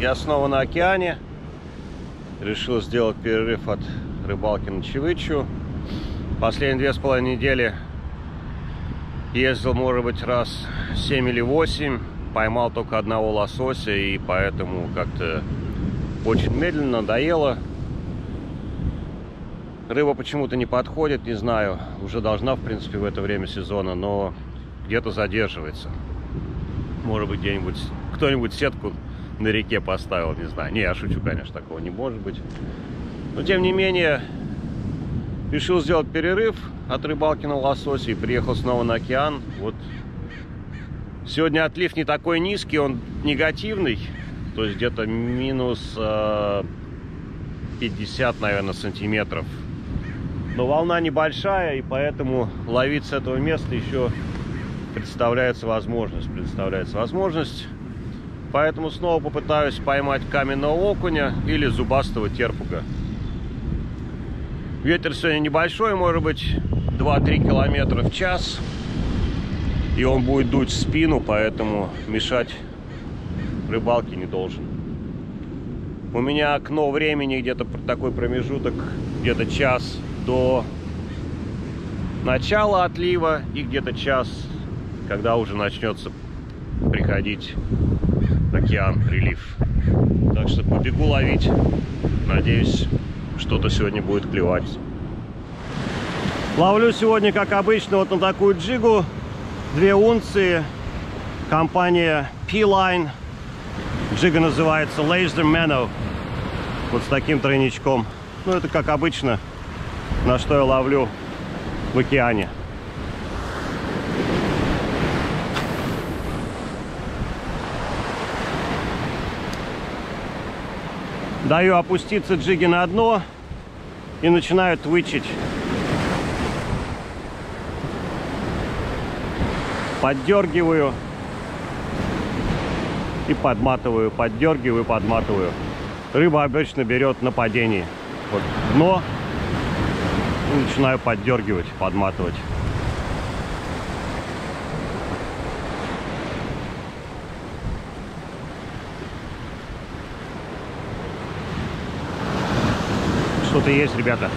Я снова на океане. Решил сделать перерыв от рыбалки на Чевычу. Последние 2,5 недели ездил, может быть, раз 7 или 8. Поймал только одного лосося, и поэтому как-то очень медленно, надоело. Рыба почему-то не подходит, не знаю. Уже должна, в принципе, в это время сезона, но где-то задерживается. Может быть, где-нибудь кто-нибудь сетку на реке поставил, не знаю. Не, я шучу, конечно, такого не может быть. Но, тем не менее, решил сделать перерыв от рыбалки на лосося и приехал снова на океан. Вот. Сегодня отлив не такой низкий, он негативный. То есть где-то минус 50, наверное, сантиметров. Но волна небольшая, и поэтому ловить с этого места еще представляется возможность. Поэтому снова попытаюсь поймать каменного окуня или зубастого терпуга. Ветер сегодня небольшой, может быть 2-3 километра в час. И он будет дуть в спину, поэтому мешать рыбалке не должен. У меня окно времени где-то такой промежуток, где-то час до начала отлива и где-то час, когда уже начнется приходить океан, прилив. Так что побегу ловить. Надеюсь, что-то сегодня будет клевать. Ловлю сегодня, как обычно, вот на такую джигу. 2 унции. Компания P-Line. Джига называется Laser Minnow. Вот с таким тройничком. Ну, это как обычно, на что я ловлю в океане. Даю опуститься джиге на дно и начинаю твичить. Поддергиваю и подматываю, поддергиваю, подматываю. Рыба обычно берет на падении. Вот дно. И начинаю поддергивать, подматывать. Что-то есть, ребята.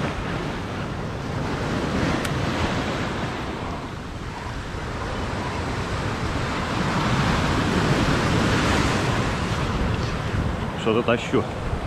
Что-то тащу.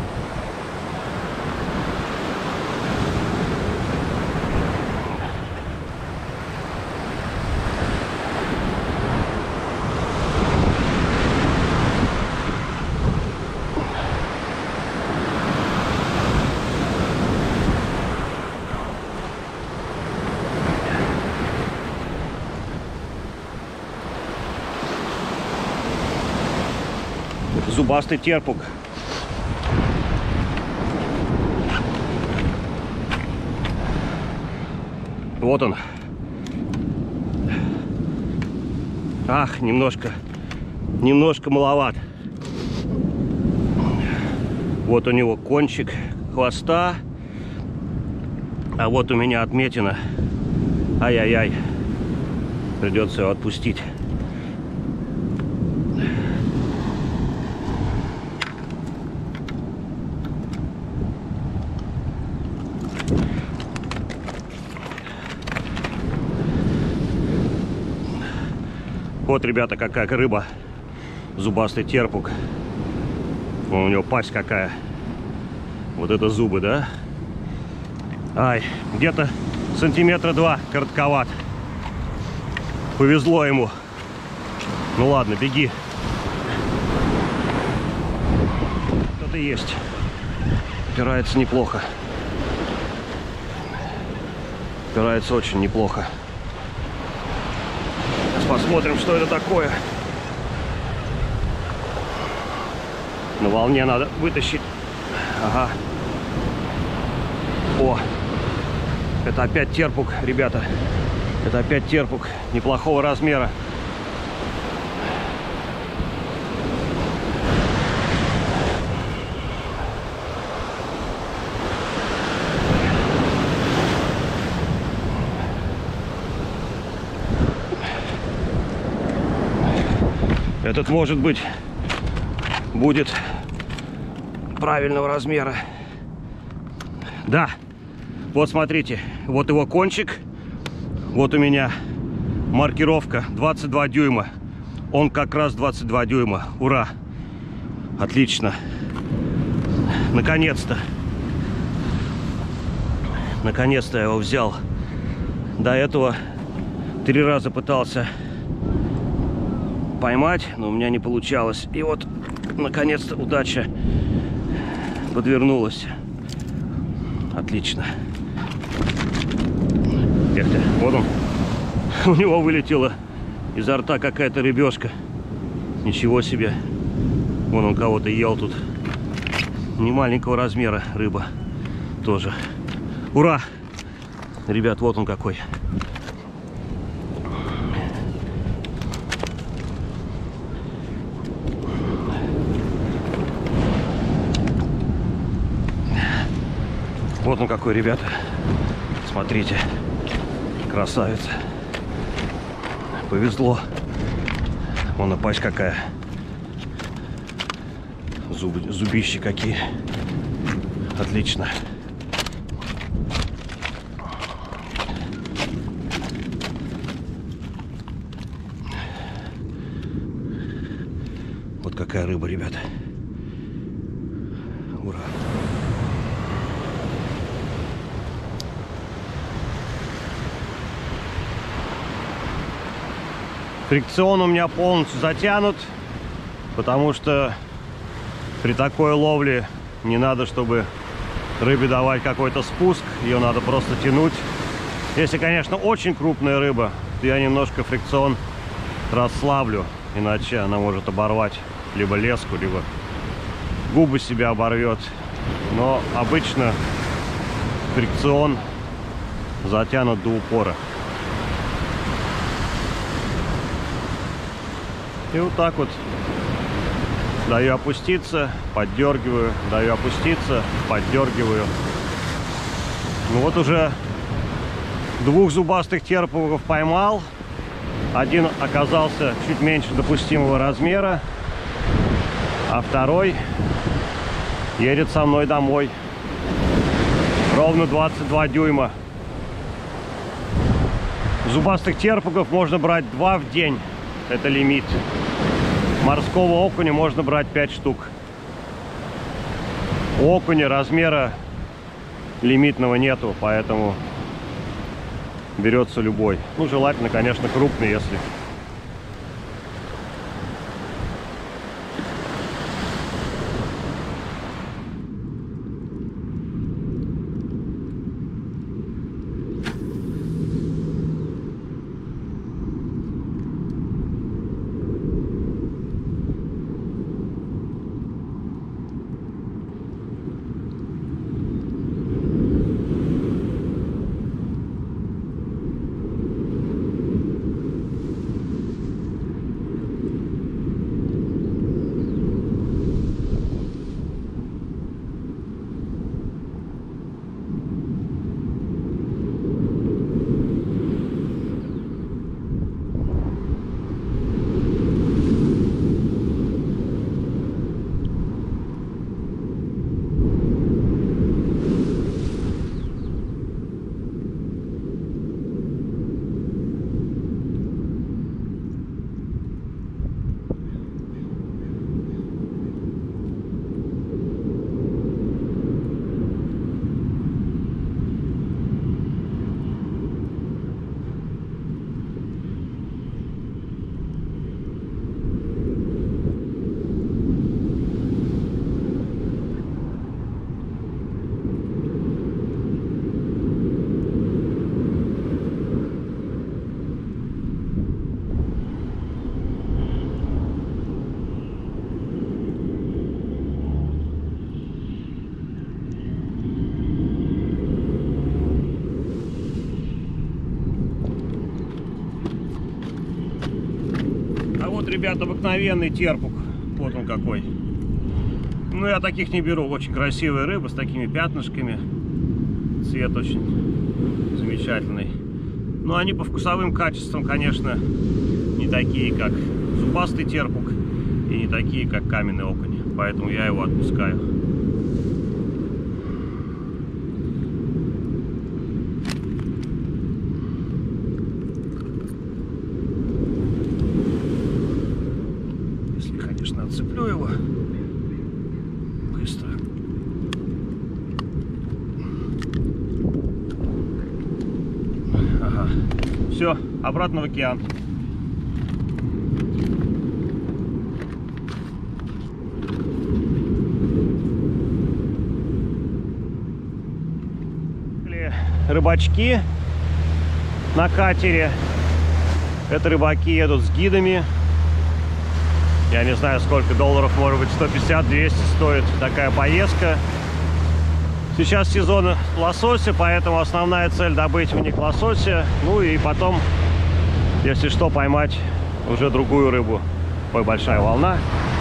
Зубастый терпуг. Вот он. Ах, немножко маловат. Вот у него кончик хвоста. А вот у меня отметина. Ай-яй-яй. Придется его отпустить. Вот, ребята, какая рыба. Зубастый терпуг. У него пасть какая. Вот это зубы, да? Ай, где-то сантиметра 2 коротковат. Повезло ему. Ну ладно, беги. Что-то есть. Упирается неплохо. Упирается очень неплохо. Посмотрим, что это такое. На волне надо вытащить. Ага. О, это опять терпуг, ребята. Это опять терпуг неплохого размера. Этот, может быть, будет правильного размера. Да, вот смотрите, вот его кончик. Вот у меня маркировка 22 дюйма. Он как раз 22 дюйма. Ура! Отлично. Наконец-то. Наконец-то я его взял. До этого 3 раза пытался поймать, но у меня не получалось. И вот, наконец-то, удача подвернулась. Отлично. Эх-то, вот он. У него вылетела изо рта какая-то рыбешка. Ничего себе. Вон он кого-то ел тут. Не маленького размера рыба тоже. Ура! Ребят, вот он какой. Вот он какой, ребята. Смотрите. Красавец. Повезло. Вон и пасть какая. Зубищи какие. Отлично. Вот какая рыба, ребята. Ура. Фрикцион у меня полностью затянут, потому что при такой ловле не надо, чтобы рыбе давать какой-то спуск, ее надо просто тянуть. Если, конечно, очень крупная рыба, то я немножко фрикцион расслаблю, иначе она может оборвать либо леску, либо губы себя оборвет. Но обычно фрикцион затянут до упора. И вот так вот даю опуститься, поддергиваю, даю опуститься, поддергиваю. Ну вот уже 2 зубастых терпугов поймал. Один оказался чуть меньше допустимого размера, а второй едет со мной домой. Ровно 22 дюйма. Зубастых терпугов можно брать 2 в день. Это лимит. Морского окуня можно брать 5 штук. У окуня размера лимитного нету, поэтому берется любой. Ну, желательно, конечно, крупный, если. Ребят, обыкновенный терпук. Вот он какой. Ну, я таких не беру. Очень красивая рыба с такими пятнышками. Цвет очень замечательный. Но они по вкусовым качествам, конечно, не такие, как зубастый терпук, и не такие, как каменный окунь. Поэтому я его отпускаю. Все, обратно в океан. Рыбачки на катере. Это рыбаки едут с гидами. Я не знаю, сколько долларов, может быть, 150-200 стоит такая поездка. Сейчас сезон лосося, поэтому основная цель добыть у них лосося. Ну и потом, если что, поймать уже другую рыбу. Ой, большая волна.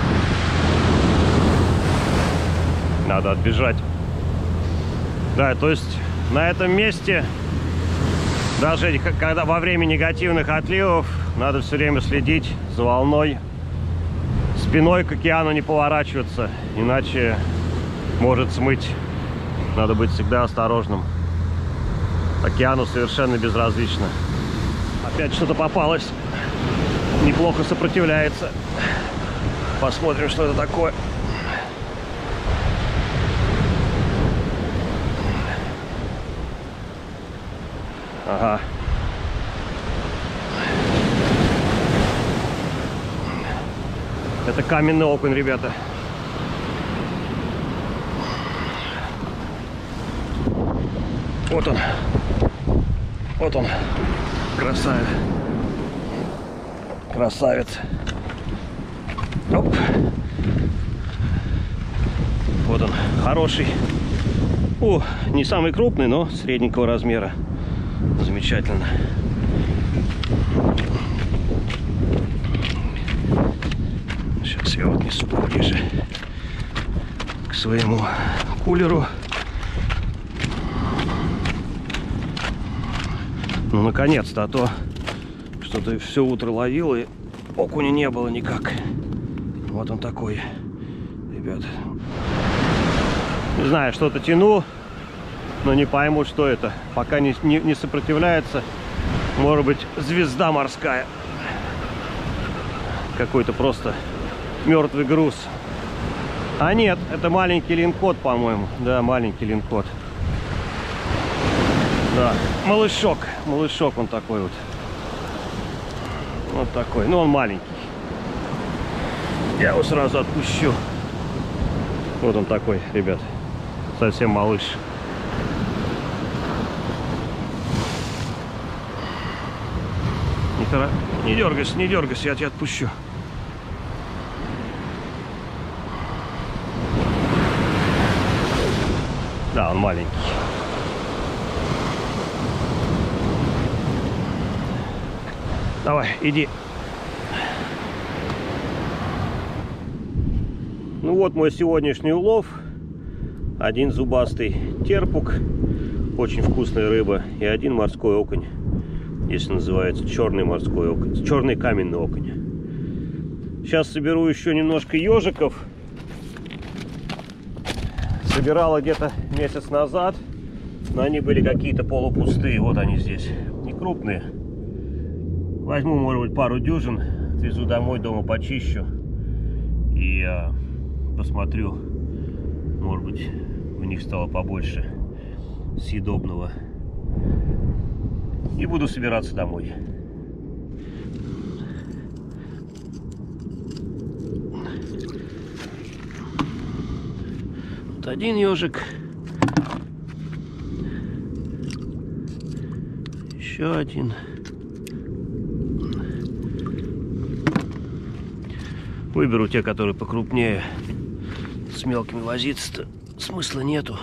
Надо отбежать. Да, то есть на этом месте, даже когда во время негативных отливов, надо все время следить за волной. Спиной к океану не поворачиваться, иначе может смыть. Надо быть всегда осторожным. Океану совершенно безразлично. Опять что-то попалось. Неплохо сопротивляется. Посмотрим, что это такое. Ага. Это каменный окунь, ребята. Вот он. Вот он. Красавец. Красавец. Оп. Вот он. Хороший. О, не самый крупный, но средненького размера. Замечательно. Сейчас я отнесу поближе к своему кулеру. Ну, наконец-то, а то что-то все утро ловил, и окуня не было никак. Вот он такой, ребят. Не знаю, что-то тяну, но не пойму, что это. Пока не сопротивляется. Может быть, звезда морская. Какой-то просто мертвый груз. А нет, это маленький линкот, по-моему. Да, маленький линкот. Да, малышок. Малышок он такой вот. Вот такой. Ну, он маленький. Я его сразу отпущу. Вот он такой, ребят. Совсем малыш. Не дергайся, не дергайся, я тебя отпущу. Да, он маленький. Давай, иди. Ну вот мой сегодняшний улов. Один зубастый терпук, очень вкусная рыба, и один морской окунь. Если называется черный морской окунь, черный каменный окунь. Сейчас соберу еще немножко ежиков. Собирала где-то месяц назад, но они были какие-то полупустые. Вот они здесь, не крупные. Возьму, может быть, пару дюжин, отвезу домой, дома почищу и посмотрю, может быть, у них стало побольше съедобного. И буду собираться домой. Вот один ежик. Еще один. Выберу те, которые покрупнее. С мелкими возиться-то смысла нету.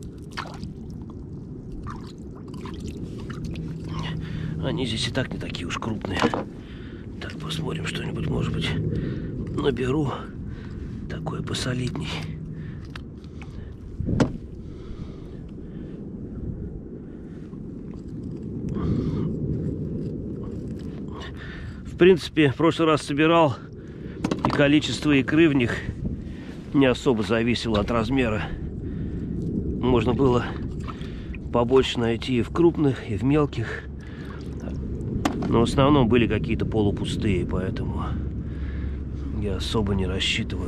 Они здесь и так не такие уж крупные. Так, посмотрим, что-нибудь, может быть, наберу. Такое посолидней. В принципе, в прошлый раз собирал, и количество икры в них не особо зависело от размера. Можно было побольше найти и в крупных, и в мелких. Но в основном были какие-то полупустые, поэтому я особо не рассчитываю.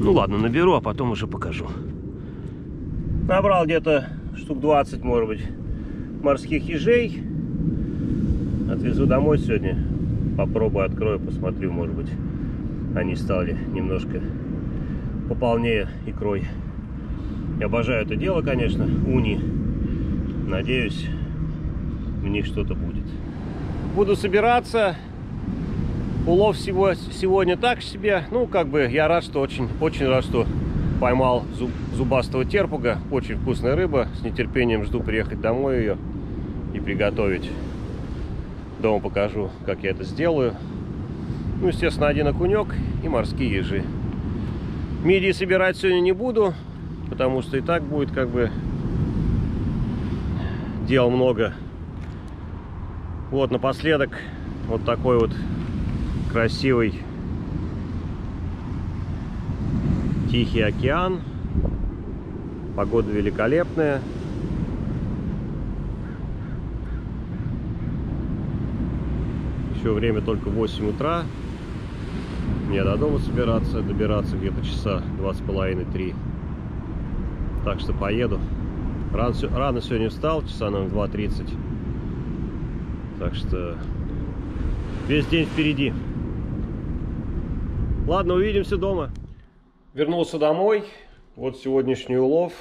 Ну ладно, наберу, а потом уже покажу. Набрал где-то штук 20, может быть, морских ежей. Отвезу домой сегодня. Попробую, открою, посмотрю, может быть, они стали немножко пополнее икрой. Я обожаю это дело, конечно, уни. Надеюсь, в них что-то будет. Буду собираться. Улов сегодня так себе. Ну, как бы, я рад, что очень рад, что поймал зубастого терпуга. Очень вкусная рыба. С нетерпением жду приехать домой ее и приготовить. Дома покажу, как я это сделаю. Ну, естественно, один окунек и морские ежи. Мидии собирать сегодня не буду, потому что и так будет, как бы, дел много. Вот, напоследок, вот такой вот красивый Тихий океан. Погода великолепная. Еще время только 8 утра. Мне до дома добираться где-то часа 2,5-3. Так что поеду. Рано сегодня встал, часа на 2:30. Так что весь день впереди. Ладно, увидимся дома. Вернулся домой. Вот сегодняшний улов.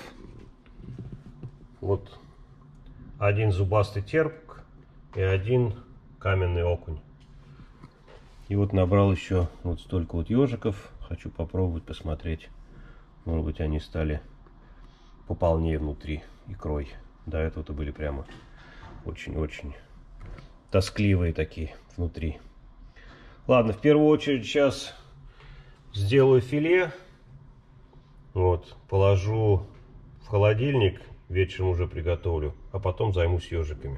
Вот один зубастый терпуг и один каменный окунь. И вот набрал еще вот столько вот ежиков. Хочу попробовать посмотреть. Может быть, они стали пополнее внутри икрой. До этого-то были прямо очень-очень тоскливые такие внутри. Ладно, в первую очередь сейчас сделаю филе. Вот, положу в холодильник. Вечером уже приготовлю. А потом займусь ежиками.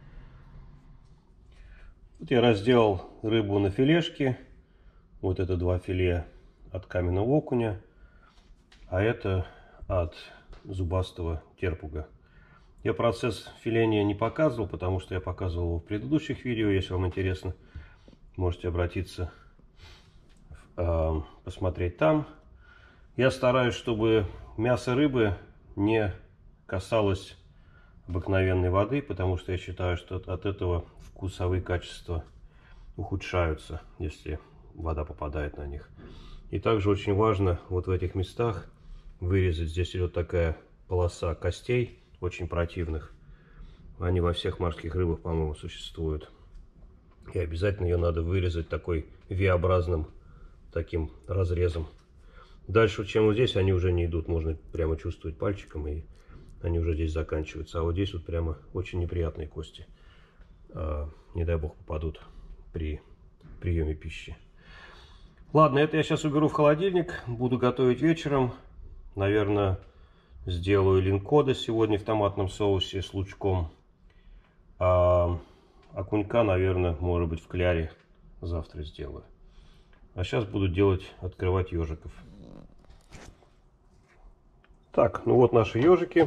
Вот я разделал рыбу на филешки. Вот это 2 филе от каменного окуня. А это от зубастого терпуга. Я процесс филения не показывал, потому что я показывал его в предыдущих видео. Если вам интересно, можете обратиться, посмотреть там. Я стараюсь, чтобы мясо рыбы не касалось обыкновенной воды, потому что я считаю, что от этого вкусовые качества ухудшаются, если вода попадает на них. И также очень важно вот в этих местах вырезать. Здесь идет такая полоса костей, очень противных. Они во всех морских рыбах, по-моему, существуют. И обязательно ее надо вырезать такой V-образным таким разрезом. Дальше, чем вот здесь, они уже не идут. Можно прямо чувствовать пальчиком, и они уже здесь заканчиваются. А вот здесь вот прямо очень неприятные кости. Не дай бог попадут при приеме пищи. Ладно, это я сейчас уберу в холодильник. Буду готовить вечером. Наверное, сделаю линкода сегодня в томатном соусе с лучком. А окунька, наверное, может быть, в кляре завтра сделаю. А сейчас буду открывать ежиков. Так, ну вот наши ежики.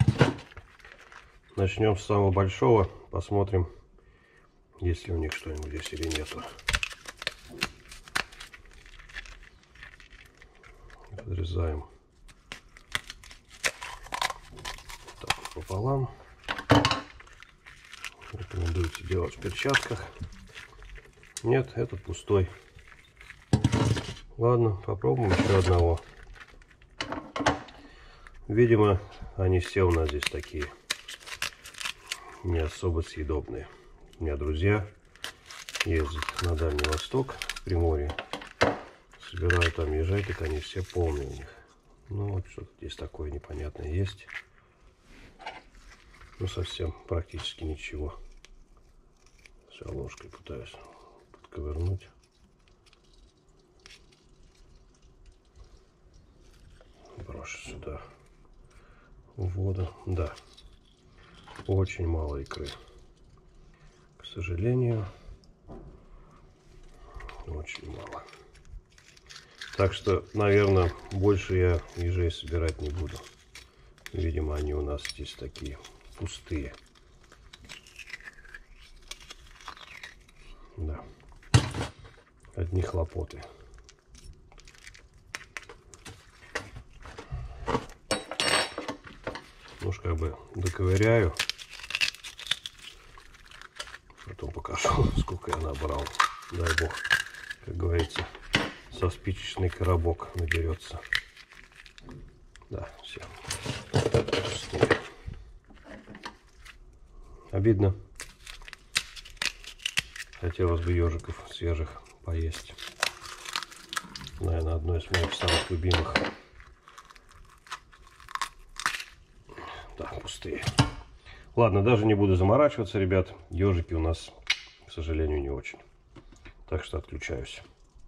Начнем с самого большого. Посмотрим, есть ли у них что-нибудь здесь или нету. Разрезаем так пополам. Рекомендуется делать в перчатках. Нет, этот пустой. Ладно, попробуем еще одного. Видимо, они все у нас здесь такие не особо съедобные. У меня друзья ездят на Дальний Восток, в Приморье. Собираю там ежей, так они все полные у них. Ну вот что-то здесь такое непонятное есть. Ну совсем практически ничего. Сейчас ложкой пытаюсь подковырнуть. Брошу сюда в воду. Да, очень мало икры. К сожалению, очень мало. Так что, наверное, больше я ежей собирать не буду. Видимо, они у нас здесь такие пустые. Да. Одни хлопоты. Уж как бы доковыряю. Потом покажу, сколько я набрал. Дай бог, как говорится, со спичечный коробок наберется. Да, все. Обидно. Хотелось бы ежиков свежих поесть. Наверное, одно из моих самых любимых. Да, пустые. Ладно, даже не буду заморачиваться, ребят. Ежики у нас, к сожалению, не очень. Так что отключаюсь.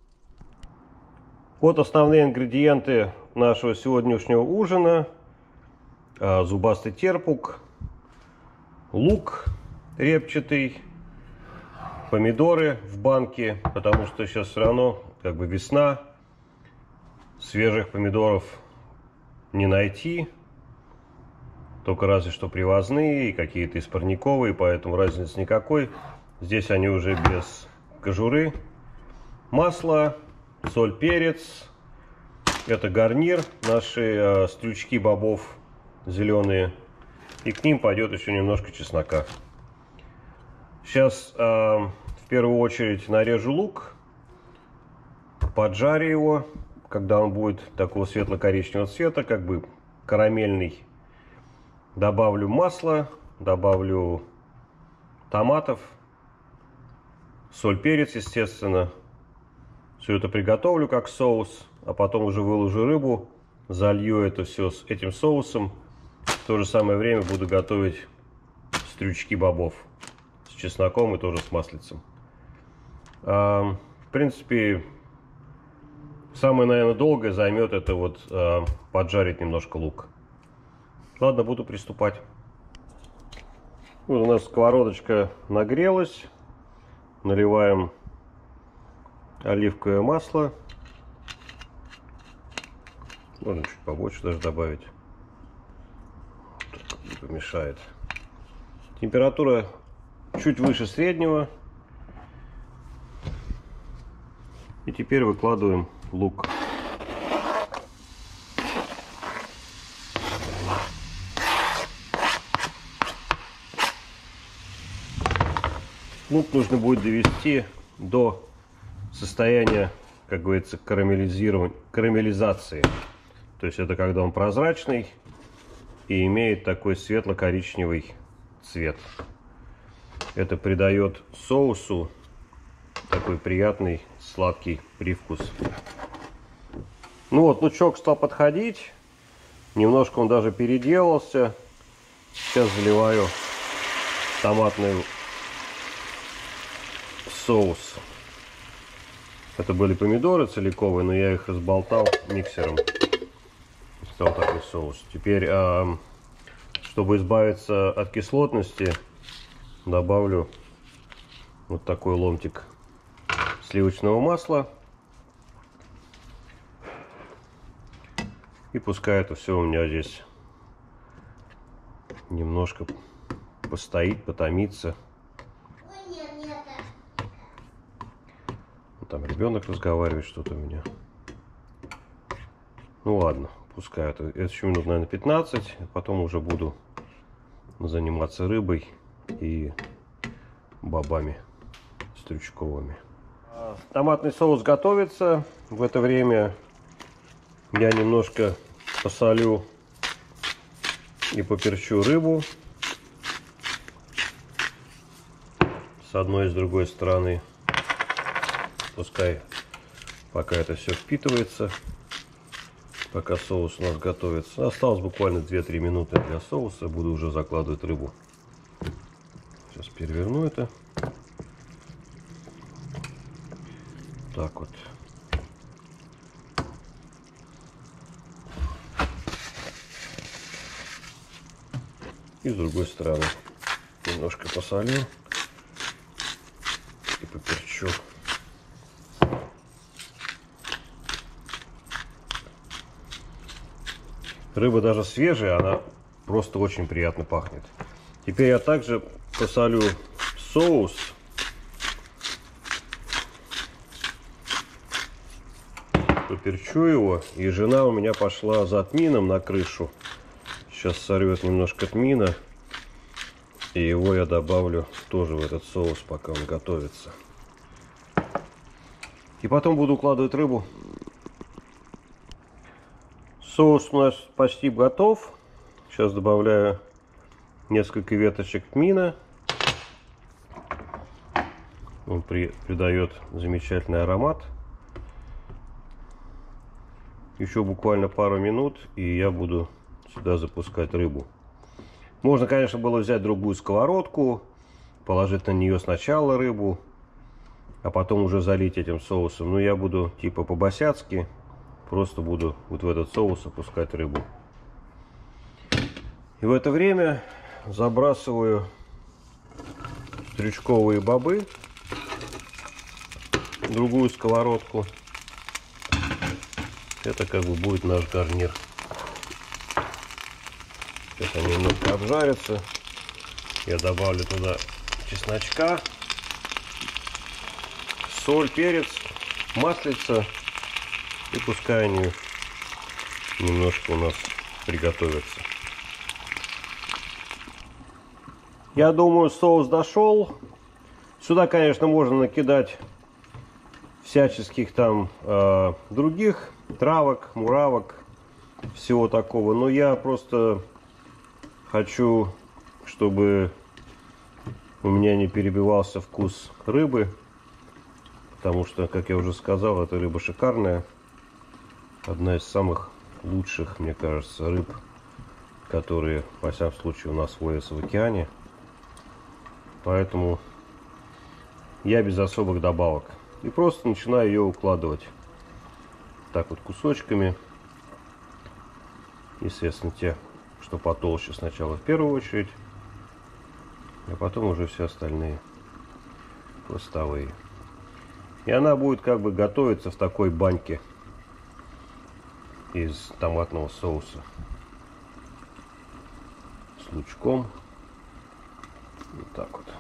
Вот основные ингредиенты нашего сегодняшнего ужина. Зубастый терпук, лук репчатый, помидоры в банке, потому что сейчас все равно как бы весна. Свежих помидоров не найти. Только разве что привозные и какие-то из парниковые, поэтому разницы никакой. Здесь они уже без кожуры. Масло, соль, перец. Это гарнир, наши стручки бобов зеленые. И к ним пойдет еще немножко чеснока. Сейчас в первую очередь нарежу лук. Поджарю его, когда он будет такого светло-коричневого цвета, как бы карамельный. Добавлю масло, добавлю томатов, соль, перец, естественно. Все это приготовлю как соус, а потом уже выложу рыбу, залью это все с этим соусом. В то же самое время буду готовить стручки бобов с чесноком и тоже с маслицем. В принципе, самое, наверное, долгое займет это вот поджарить немножко лук. Ладно, буду приступать. Вот у нас сковородочка нагрелась. Наливаем оливковое масло. Можно чуть побольше даже добавить. Не помешает. Температура чуть выше среднего. И теперь выкладываем лук. Лук нужно будет довести до состояния, как говорится, карамелизации. То есть это когда он прозрачный и имеет такой светло-коричневый цвет. Это придает соусу такой приятный сладкий привкус. Ну вот, лучок стал подходить. Немножко он даже переделался. Сейчас заливаю томатный соус. Это были помидоры целиковые, но я их разболтал миксером. Стал такой соус. Теперь, чтобы избавиться от кислотности, добавлю вот такой ломтик сливочного масла. И пускай это все у меня здесь немножко постоит, потомится. Там ребенок разговаривает, что-то у меня. Ну ладно, пускай это еще минут, наверное, 15. Потом уже буду заниматься рыбой и бобами стручковыми. Томатный соус готовится. В это время я немножко посолю и поперчу рыбу с одной и с другой стороны. Пускай пока это все впитывается, пока соус у нас готовится. Осталось буквально 2-3 минуты для соуса. Буду уже закладывать рыбу. Сейчас переверну это. Так вот. И с другой стороны немножко посолю и поперчу. Рыба даже свежая, она просто очень приятно пахнет. Теперь я также посолю соус. Поперчу его. И жена у меня пошла за тмином на крышу. сейчас сорвет немножко тмина. И его я добавлю тоже в этот соус, пока он готовится. И потом буду укладывать рыбу. Соус у нас почти готов. Сейчас добавляю несколько веточек тмина. Он придает замечательный аромат. Еще буквально пару минут, и я буду сюда запускать рыбу. Можно, конечно, было взять другую сковородку, положить на нее сначала рыбу, а потом уже залить этим соусом. Но я буду типа по-босяцки, просто буду вот в этот соус опускать рыбу. И в это время забрасываю стручковые бобы в другую сковородку. Это как бы будет наш гарнир. Сейчас они немножко обжарятся. Я добавлю туда чесночка, соль, перец, маслица. И пускай они немножко у нас приготовятся. Я думаю, соус дошел. Сюда, конечно, можно накидать всяческих там других травок, муравок, всего такого. Но я просто хочу, чтобы у меня не перебивался вкус рыбы. Потому что, как я уже сказал, эта рыба шикарная. Одна из самых лучших, мне кажется, рыб, которые, во всяком случае, у нас водятся в океане. Поэтому я без особых добавок. И просто начинаю ее укладывать так вот кусочками. Естественно, те, что потолще, сначала в первую очередь, а потом уже все остальные хвостовые. И она будет как бы готовиться в такой баньке из томатного соуса с лучком. Вот так вот.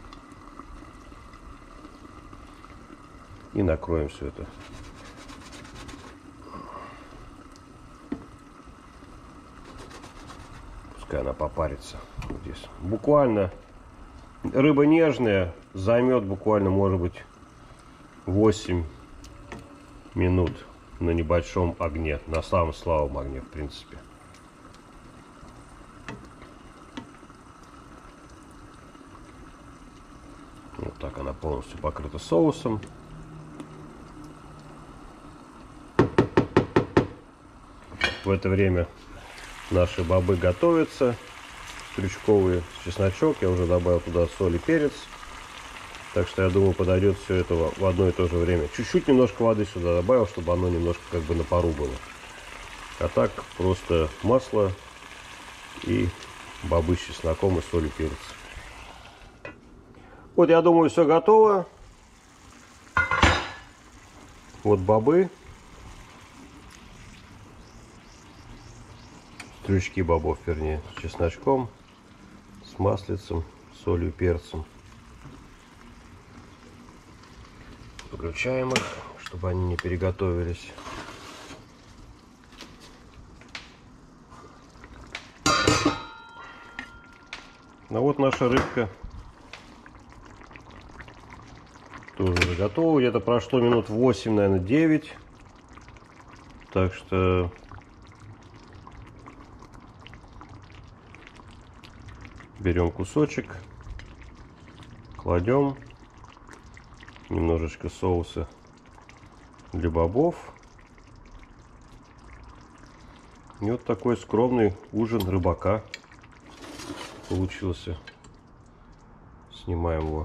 И накроем все это. Пускай она попарится вот здесь. Буквально рыба нежная, займет буквально, может быть, 8 минут на небольшом огне, на самом слабом огне, в принципе. Вот так она полностью покрыта соусом. В это время наши бобы готовятся, стручковые, чесночок. Я уже добавил туда соль и перец. Так что, я думаю, подойдет все это в одно и то же время. Чуть-чуть немножко воды сюда добавил, чтобы оно немножко как бы на пару было. А так просто масло и бобы с чесноком и соль и перец. Вот, я думаю, все готово. Вот бобы. Стручки бобов, вернее, с чесночком, с маслицем, солью, перцем. Выключаем их, чтобы они не переготовились. Ну вот наша рыбка тоже уже готова. Где-то прошло минут 8, наверное, 9. Так что берем кусочек, кладем немножечко соуса для бобов. И вот такой скромный ужин рыбака получился. Снимаем его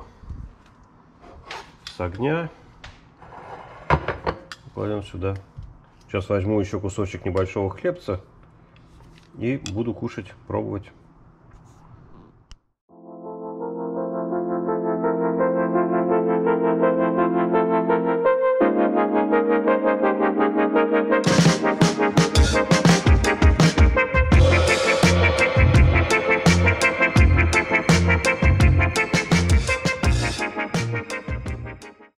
с огня. Кладем сюда. Сейчас возьму еще кусочек небольшого хлебца и буду кушать, пробовать.